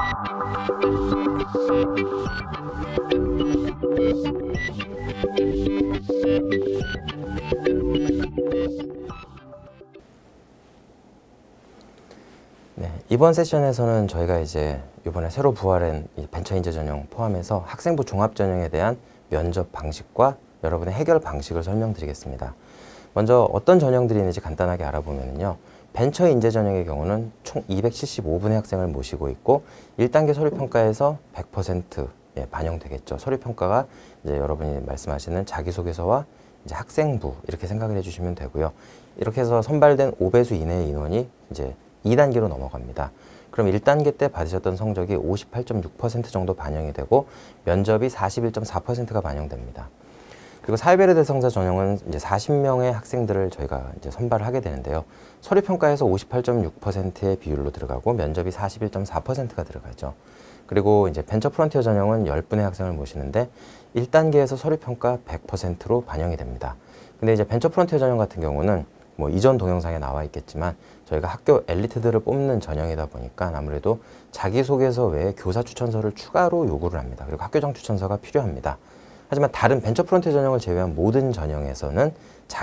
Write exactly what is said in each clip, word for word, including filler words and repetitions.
네, 이번 세션에서는 저희가 이제 이번에 새로 부활한 이 벤처인재 전형 포함해서 학생부 종합 전형에 대한 면접 방식과 여러분의 해결 방식을 설명드리겠습니다. 먼저 어떤 전형들이 있는지 간단하게 알아보면요. 벤처인재 전형의 경우는 총 이백칠십오 분의 학생을 모시고 있고 일 단계 서류평가에서 백 퍼센트 예, 반영되겠죠. 서류평가가 이제 여러분이 말씀하시는 자기소개서와 이제 학생부 이렇게 생각을 해주시면 되고요. 이렇게 해서 선발된 오 배수 이내의 인원이 이제 이 단계로 넘어갑니다. 그럼 일 단계 때 받으셨던 성적이 오십팔 점 육 퍼센트 정도 반영이 되고 면접이 사십일 점 사 퍼센트가 반영됩니다. 그리고 사회배려 대상자 전형은 이제 사십 명의 학생들을 저희가 이제 선발을 하게 되는데요. 서류평가에서 오십팔 점 육 퍼센트의 비율로 들어가고 면접이 사십일 점 사 퍼센트가 들어가죠. 그리고 이제 벤처 프론티어 전형은 십 분의 학생을 모시는데 일 단계에서 서류평가 백 퍼센트로 반영이 됩니다. 근데 이제 벤처 프론티어 전형 같은 경우는 뭐 이전 동영상에 나와 있겠지만 저희가 학교 엘리트들을 뽑는 전형이다 보니까 아무래도 자기소개서 외에 교사 추천서를 추가로 요구를 합니다. 그리고 학교장 추천서가 필요합니다. 하지만 다른 벤처 프론티어 전형을 제외한 모든 전형에서는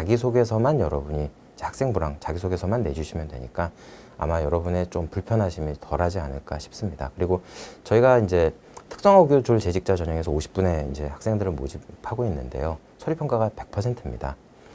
자기소개서만 여러분이 학생부랑 자기소개서만 내주시면 되니까 아마 여러분의 좀 불편하심이 덜하지 않을까 싶습니다. 그리고 저희가 이제 특성화고교 줄 재직자 전형에서 오십 분의 이제 학생들을 모집하고 있는데요. 서류평가가 백 퍼센트입니다.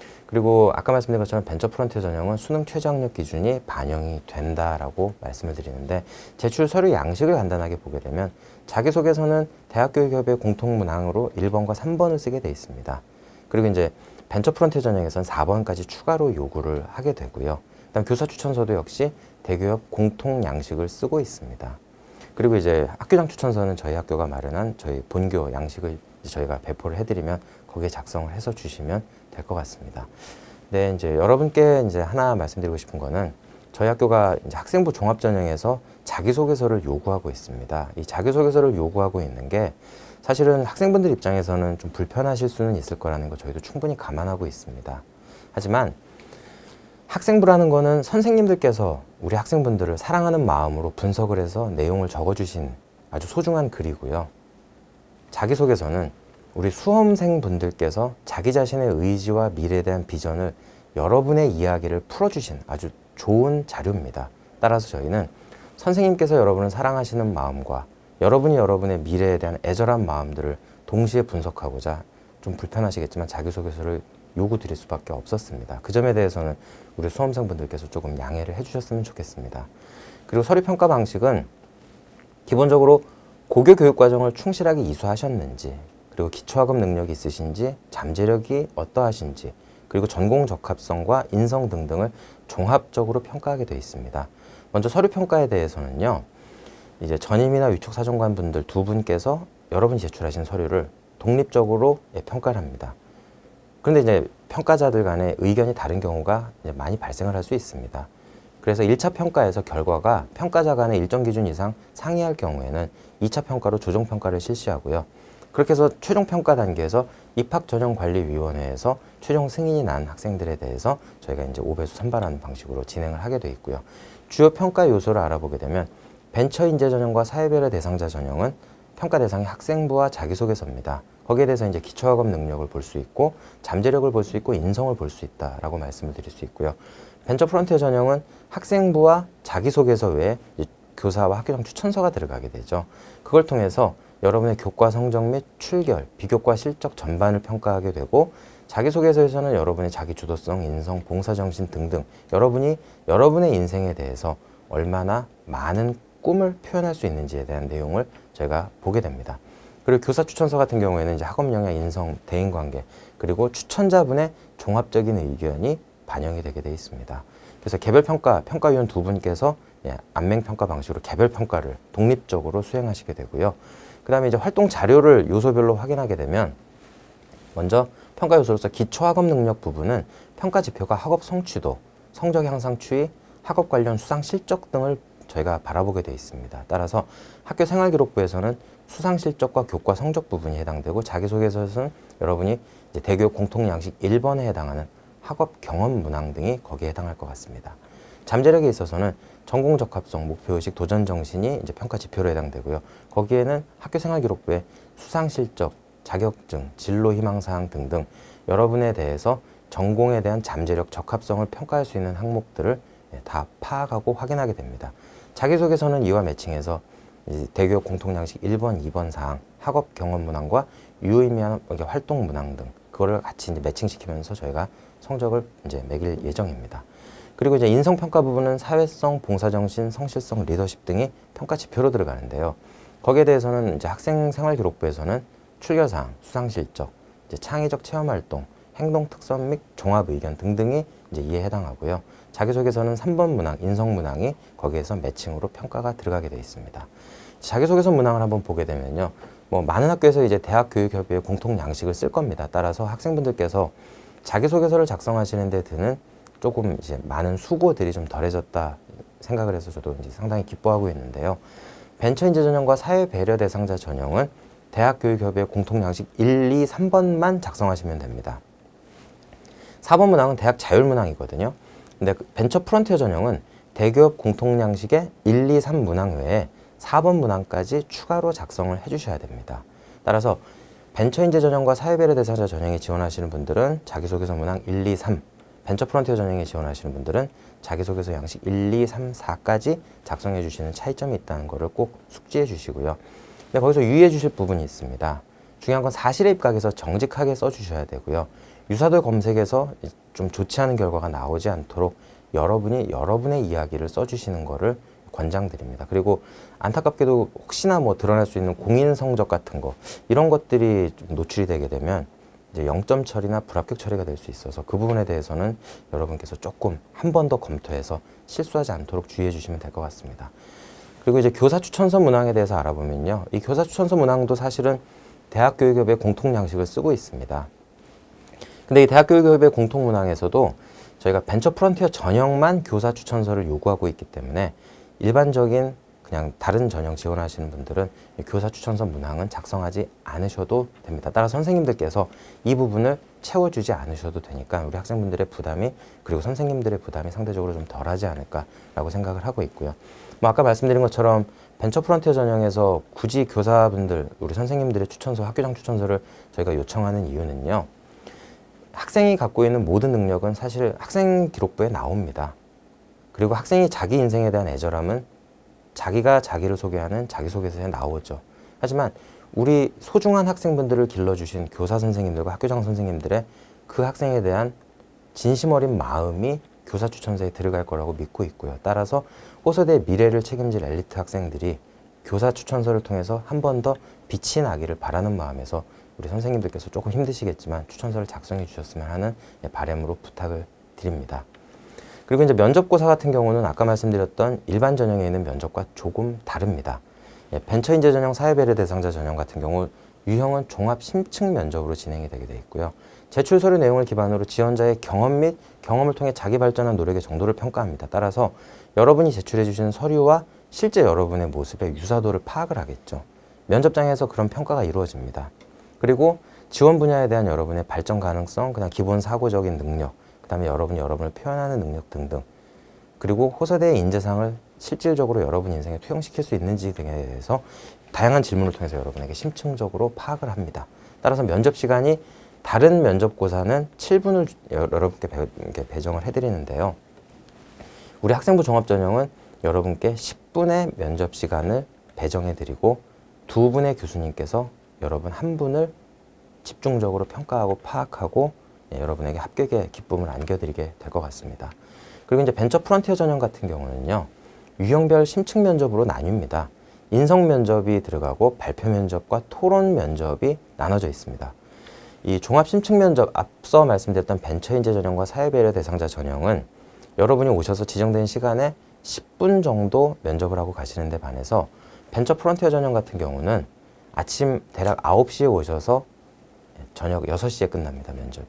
그리고 아까 말씀드린 것처럼 벤처 프론티어 전형은 수능 최저학력 기준이 반영이 된다라고 말씀을 드리는데 제출 서류 양식을 간단하게 보게 되면 자기소개서는 대학교육협의 공통문항으로 일 번과 삼 번을 쓰게 돼 있습니다. 그리고 이제 벤처 프론티어 전형에서는 사 번까지 추가로 요구를 하게 되고요. 그다음 교사 추천서도 역시 대교협 공통 양식을 쓰고 있습니다. 그리고 이제 학교장 추천서는 저희 학교가 마련한 저희 본교 양식을 저희가 배포를 해드리면 거기에 작성을 해서 주시면 될 것 같습니다. 네, 이제 여러분께 이제 하나 말씀드리고 싶은 거는 저희 학교가 이제 학생부 종합 전형에서 자기소개서를 요구하고 있습니다. 이 자기소개서를 요구하고 있는 게 사실은 학생분들 입장에서는 좀 불편하실 수는 있을 거라는 거 저희도 충분히 감안하고 있습니다. 하지만 학생부라는 거는 선생님들께서 우리 학생분들을 사랑하는 마음으로 분석을 해서 내용을 적어주신 아주 소중한 글이고요. 자기소개서는 우리 수험생분들께서 자기 자신의 의지와 미래에 대한 비전을 여러분의 이야기를 풀어주신 아주 좋은 자료입니다. 따라서 저희는 선생님께서 여러분을 사랑하시는 마음과 여러분이 여러분의 미래에 대한 애절한 마음들을 동시에 분석하고자 좀 불편하시겠지만 자기소개서를 요구 드릴 수밖에 없었습니다. 그 점에 대해서는 우리 수험생분들께서 조금 양해를 해주셨으면 좋겠습니다. 그리고 서류평가 방식은 기본적으로 고교 교육과정을 충실하게 이수하셨는지 그리고 기초학업 능력이 있으신지 잠재력이 어떠하신지 그리고 전공 적합성과 인성 등등을 종합적으로 평가하게 되어 있습니다. 먼저 서류평가에 대해서는요. 이제 전임이나 위촉사정관 분들 두 분께서 여러분이 제출하신 서류를 독립적으로 평가를 합니다. 그런데 이제 평가자들 간의 의견이 다른 경우가 이제 많이 발생을 할 수 있습니다. 그래서 일 차 평가에서 결과가 평가자 간의 일정 기준 이상 상이할 경우에는 이 차 평가로 조정평가를 실시하고요. 그렇게 해서 최종평가 단계에서 입학전형관리위원회에서 최종 승인이 난 학생들에 대해서 저희가 이제 오 배수 선발하는 방식으로 진행을 하게 돼 있고요. 주요 평가 요소를 알아보게 되면 벤처인재 전형과 사회배려 대상자 전형은 평가 대상이 학생부와 자기소개서입니다. 거기에 대해서 이제 기초학업 능력을 볼 수 있고 잠재력을 볼 수 있고 인성을 볼 수 있다라고 말씀을 드릴 수 있고요. 벤처 프론티어 전형은 학생부와 자기소개서 외에 교사와 학교장 추천서가 들어가게 되죠. 그걸 통해서 여러분의 교과 성적 및 출결, 비교과 실적 전반을 평가하게 되고 자기소개서에서는 여러분의 자기주도성, 인성, 봉사정신 등등 여러분이 여러분의 인생에 대해서 얼마나 많은 꿈을 표현할 수 있는지에 대한 내용을 저희가 보게 됩니다. 그리고 교사 추천서 같은 경우에는 이제 학업 역량, 인성, 대인관계 그리고 추천자분의 종합적인 의견이 반영이 되게 되어 있습니다. 그래서 개별평가, 평가위원 두 분께서 예, 안맹평가 방식으로 개별평가를 독립적으로 수행하시게 되고요. 그 다음에 이제 활동 자료를 요소별로 확인하게 되면 먼저 평가 요소로서 기초학업 능력 부분은 평가 지표가 학업 성취도, 성적 향상 추이, 학업 관련 수상 실적 등을 저희가 바라보게 되어 있습니다. 따라서 학교 생활기록부에서는 수상 실적과 교과 성적 부분이 해당되고 자기소개서에서는 여러분이 이제 대교육 공통 양식 일 번에 해당하는 학업 경험 문항 등이 거기에 해당할 것 같습니다. 잠재력에 있어서는 전공 적합성, 목표의식, 도전 정신이 이제 평가 지표로 해당되고요. 거기에는 학교생활기록부에 수상 실적, 자격증, 진로 희망사항 등등 여러분에 대해서 전공에 대한 잠재력, 적합성을 평가할 수 있는 항목들을 다 파악하고 확인하게 됩니다. 자기소개서는 이와 매칭해서 대교육 공통양식 일 번, 이 번 사항, 학업 경험 문항과 유의미한 활동 문항 등 그거를 같이 이제 매칭시키면서 저희가 성적을 이제 매길 예정입니다. 그리고 이제 인성평가 부분은 사회성, 봉사정신, 성실성, 리더십 등이 평가 지표로 들어가는데요. 거기에 대해서는 이제 학생생활기록부에서는 출결사항, 수상실적, 이제 창의적 체험활동, 행동 특선 및 종합 의견 등등이 이제 이에 해당하고요. 자기소개서는 삼 번 문항, 인성 문항이 거기에서 매칭으로 평가가 들어가게 되어 있습니다. 자기소개서 문항을 한번 보게 되면요. 뭐 많은 학교에서 이제 대학교육협의회 공통 양식을 쓸 겁니다. 따라서 학생분들께서 자기소개서를 작성하시는 데 드는 조금 이제 많은 수고들이 좀 덜해졌다 생각을 해서 저도 이제 상당히 기뻐하고 있는데요. 벤처인재 전형과 사회 배려 대상자 전형은 대학교육협의회 공통 양식 일, 이, 삼 번만 작성하시면 됩니다. 사 번 문항은 대학 자율 문항이거든요. 근데 벤처 프론티어 전형은 대기업 공통 양식의 일, 이, 삼 문항 외에 사 번 문항까지 추가로 작성을 해주셔야 됩니다. 따라서 벤처인재 전형과 사회배려 대상자 전형에 지원하시는 분들은 자기소개서 문항 일, 이, 삼, 벤처 프론티어 전형에 지원하시는 분들은 자기소개서 양식 일, 이, 삼, 사까지 작성해 주시는 차이점이 있다는 것을 꼭 숙지해 주시고요. 근데 거기서 유의해 주실 부분이 있습니다. 중요한 건 사실에 입각해서 정직하게 써주셔야 되고요. 유사도 검색에서 좀 좋지 않은 결과가 나오지 않도록 여러분이 여러분의 이야기를 써주시는 거를 권장드립니다. 그리고 안타깝게도 혹시나 뭐 드러날 수 있는 공인 성적 같은 거 이런 것들이 좀 노출이 되게 되면 이제 영점 처리나 불합격 처리가 될 수 있어서 그 부분에 대해서는 여러분께서 조금 한 번 더 검토해서 실수하지 않도록 주의해 주시면 될 것 같습니다. 그리고 이제 교사 추천서 문항에 대해서 알아보면요. 이 교사 추천서 문항도 사실은 대학교육협의 공통 양식을 쓰고 있습니다. 근데 이 대학교육협의 공통 문항에서도 저희가 벤처 프론티어 전형만 교사 추천서를 요구하고 있기 때문에 일반적인 그냥 다른 전형 지원하시는 분들은 교사 추천서 문항은 작성하지 않으셔도 됩니다. 따라 선생님들께서 이 부분을 채워주지 않으셔도 되니까 우리 학생분들의 부담이 그리고 선생님들의 부담이 상대적으로 좀 덜하지 않을까라고 생각을 하고 있고요. 뭐 아까 말씀드린 것처럼 벤처 프론티어 전형에서 굳이 교사분들, 우리 선생님들의 추천서, 학교장 추천서를 저희가 요청하는 이유는요. 학생이 갖고 있는 모든 능력은 사실 학생 기록부에 나옵니다. 그리고 학생이 자기 인생에 대한 애절함은 자기가 자기를 소개하는 자기소개서에 나오죠. 하지만 우리 소중한 학생분들을 길러주신 교사 선생님들과 학교장 선생님들의 그 학생에 대한 진심 어린 마음이 교사 추천서에 들어갈 거라고 믿고 있고요. 따라서 호서대의 미래를 책임질 엘리트 학생들이 교사 추천서를 통해서 한 번 더 빛이 나기를 바라는 마음에서 우리 선생님들께서 조금 힘드시겠지만 추천서를 작성해 주셨으면 하는 바람으로 부탁을 드립니다. 그리고 이제 면접고사 같은 경우는 아까 말씀드렸던 일반 전형에 있는 면접과 조금 다릅니다. 예, 벤처인재 전형, 사회배려 대상자 전형 같은 경우 유형은 종합 심층 면접으로 진행이 되게 돼 있고요. 제출 서류 내용을 기반으로 지원자의 경험 및 경험을 통해 자기 발전한 노력의 정도를 평가합니다. 따라서 여러분이 제출해 주시는 서류와 실제 여러분의 모습의 유사도를 파악을 하겠죠. 면접장에서 그런 평가가 이루어집니다. 그리고 지원 분야에 대한 여러분의 발전 가능성, 그다음 기본 사고적인 능력, 그다음에 여러분이 여러분을 표현하는 능력 등등, 그리고 호서대의 인재상을 실질적으로 여러분 인생에 투영시킬 수 있는지 등에 대해서 다양한 질문을 통해서 여러분에게 심층적으로 파악을 합니다. 따라서 면접 시간이 다른 면접고사는 칠 분을 여러분께 배, 배정을 해드리는데요. 우리 학생부 종합전형은 여러분께 십 분의 면접 시간을 배정해드리고 두 분의 교수님께서 여러분 한 분을 집중적으로 평가하고 파악하고 예, 여러분에게 합격의 기쁨을 안겨드리게 될 것 같습니다. 그리고 이제 벤처 프론티어 전형 같은 경우는요. 유형별 심층 면접으로 나뉩니다. 인성 면접이 들어가고 발표 면접과 토론 면접이 나눠져 있습니다. 이 종합 심층 면접, 앞서 말씀드렸던 벤처인재 전형과 사회배려 대상자 전형은 여러분이 오셔서 지정된 시간에 십 분 정도 면접을 하고 가시는 데 반해서 벤처 프론티어 전형 같은 경우는 아침 대략 아홉 시에 오셔서 저녁 여섯 시에 끝납니다. 면접이.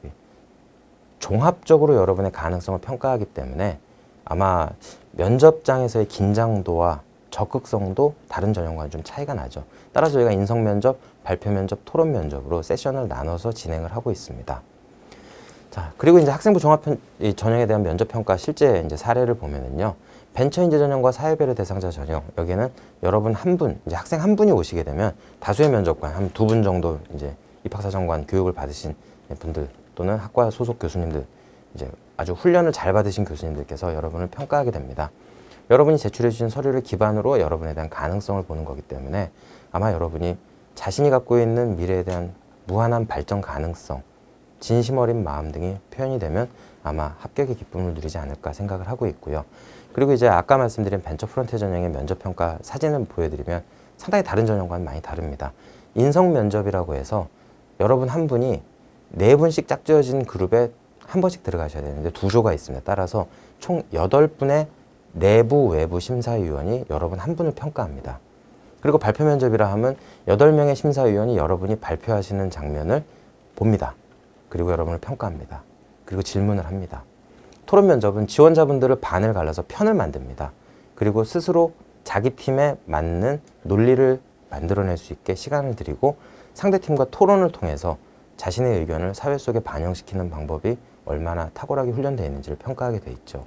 종합적으로 여러분의 가능성을 평가하기 때문에 아마 면접장에서의 긴장도와 적극성도 다른 전형과는 좀 차이가 나죠. 따라서 저희가 인성 면접, 발표 면접, 토론 면접으로 세션을 나눠서 진행을 하고 있습니다. 자, 그리고 이제 학생부 종합 편, 이 전형에 대한 면접 평가 실제 이제 사례를 보면은요. 벤처 인재 전형과 사회배려 대상자 전형, 여기는 여러분 한 분, 이제 학생 한 분이 오시게 되면 다수의 면접관, 한 두 분 정도 이제 입학사정관 교육을 받으신 분들 또는 학과 소속 교수님들, 이제 아주 훈련을 잘 받으신 교수님들께서 여러분을 평가하게 됩니다. 여러분이 제출해 주신 서류를 기반으로 여러분에 대한 가능성을 보는 거기 때문에 아마 여러분이 자신이 갖고 있는 미래에 대한 무한한 발전 가능성, 진심 어린 마음 등이 표현이 되면 아마 합격의 기쁨을 누리지 않을까 생각을 하고 있고요. 그리고 이제 아까 말씀드린 벤처 프론트 전형의 면접평가 사진을 보여드리면 상당히 다른 전형과는 많이 다릅니다. 인성 면접이라고 해서 여러분 한 분이 네 분씩 짝지어진 그룹에 한 번씩 들어가셔야 되는데 두 조가 있습니다. 따라서 총 여덟 분의 내부 외부 심사위원이 여러분 한 분을 평가합니다. 그리고 발표 면접이라 하면 여덟 명의 심사위원이 여러분이 발표하시는 장면을 봅니다. 그리고 여러분을 평가합니다. 그리고 질문을 합니다. 토론 면접은 지원자분들을 반을 갈라서 편을 만듭니다. 그리고 스스로 자기 팀에 맞는 논리를 만들어낼 수 있게 시간을 드리고 상대팀과 토론을 통해서 자신의 의견을 사회 속에 반영시키는 방법이 얼마나 탁월하게 훈련되어 있는지를 평가하게 돼 있죠.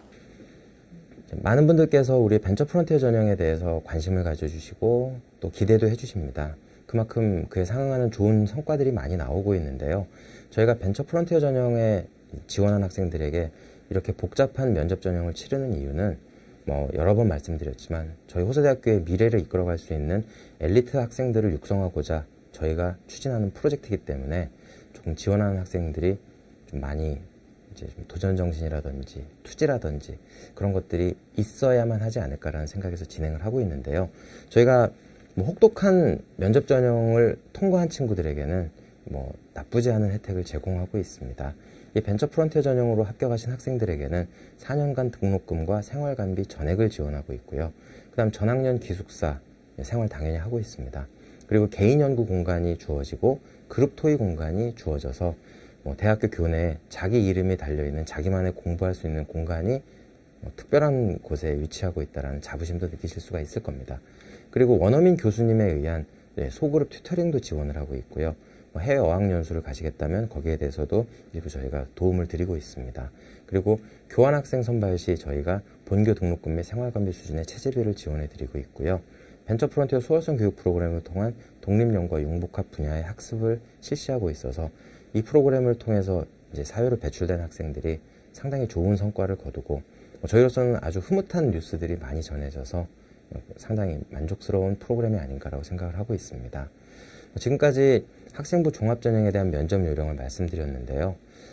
많은 분들께서 우리 벤처 프론티어 전형에 대해서 관심을 가져주시고 또 기대도 해주십니다. 그만큼 그에 상응하는 좋은 성과들이 많이 나오고 있는데요. 저희가 벤처 프론티어 전형에 지원한 학생들에게 이렇게 복잡한 면접 전형을 치르는 이유는 뭐 여러 번 말씀드렸지만 저희 호서대학교의 미래를 이끌어갈 수 있는 엘리트 학생들을 육성하고자 저희가 추진하는 프로젝트이기 때문에 조금 지원하는 학생들이 좀 많이 이제 좀 도전 정신이라든지 투지라든지 그런 것들이 있어야만 하지 않을까라는 생각에서 진행을 하고 있는데요. 저희가 뭐 혹독한 면접 전형을 통과한 친구들에게는 뭐 나쁘지 않은 혜택을 제공하고 있습니다. 이 벤처 프론티어 전형으로 합격하신 학생들에게는 사 년간 등록금과 생활관비 전액을 지원하고 있고요. 그 다음 전학년 기숙사 생활 당연히 하고 있습니다. 그리고 개인 연구 공간이 주어지고 그룹 토의 공간이 주어져서 뭐 대학교 교내에 자기 이름이 달려있는 자기만의 공부할 수 있는 공간이 뭐 특별한 곳에 위치하고 있다는 자부심도 느끼실 수가 있을 겁니다. 그리고 원어민 교수님에 의한 네, 소그룹 튜터링도 지원을 하고 있고요. 뭐 해외 어학연수를 가시겠다면 거기에 대해서도 일부 저희가 도움을 드리고 있습니다. 그리고 교환학생 선발 시 저희가 본교 등록금 및 생활관비 수준의 체제비를 지원해 드리고 있고요. 벤처 프론티어 수월성 교육 프로그램을 통한 독립연구와 융복합 분야의 학습을 실시하고 있어서 이 프로그램을 통해서 이제 사회로 배출된 학생들이 상당히 좋은 성과를 거두고 저희로서는 아주 흐뭇한 뉴스들이 많이 전해져서 상당히 만족스러운 프로그램이 아닌가라고 생각을 하고 있습니다. 지금까지 학생부 종합전형에 대한 면접 요령을 말씀드렸는데요.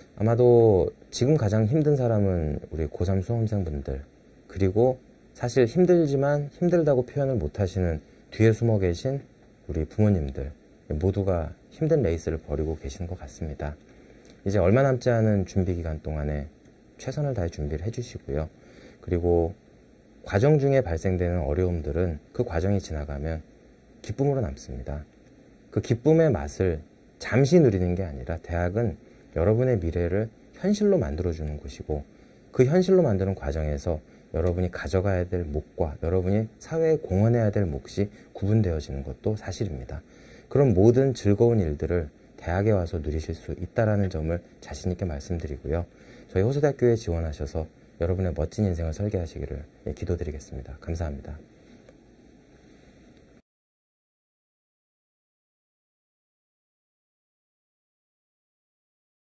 아마도 지금 가장 힘든 사람은 우리 고삼 수험생분들, 그리고 사실 힘들지만 힘들다고 표현을 못하시는 뒤에 숨어 계신 우리 부모님들 모두가 힘든 레이스를 벌이고 계시는 것 같습니다. 이제 얼마 남지 않은 준비 기간 동안에 최선을 다해 준비를 해주시고요. 그리고 과정 중에 발생되는 어려움들은 그 과정이 지나가면 기쁨으로 남습니다. 그 기쁨의 맛을 잠시 누리는 게 아니라 대학은 여러분의 미래를 현실로 만들어주는 곳이고 그 현실로 만드는 과정에서 여러분이 가져가야 될 몫과 여러분이 사회에 공헌해야 될 몫이 구분되어지는 것도 사실입니다. 그런 모든 즐거운 일들을 대학에 와서 누리실 수 있다는 점을 자신 있게 말씀드리고요. 저희 호서대학교에 지원하셔서 여러분의 멋진 인생을 설계하시기를 기도드리겠습니다. 감사합니다.